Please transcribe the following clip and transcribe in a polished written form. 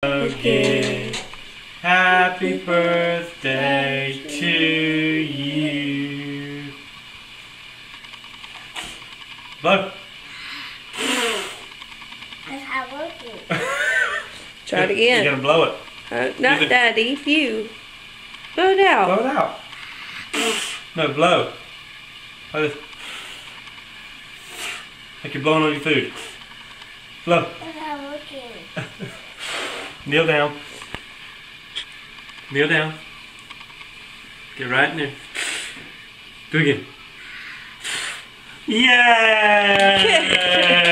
Okay. Happy birthday to you. Blow. It's not working. Try it again. You're gonna blow it. Not Daddy, you. Blow it out. Blow it out. No, blow. Like this. Like you're blowing on your food. Blow. It's not working. Kneel down. Kneel down. Get right in there. Do it again. Yay!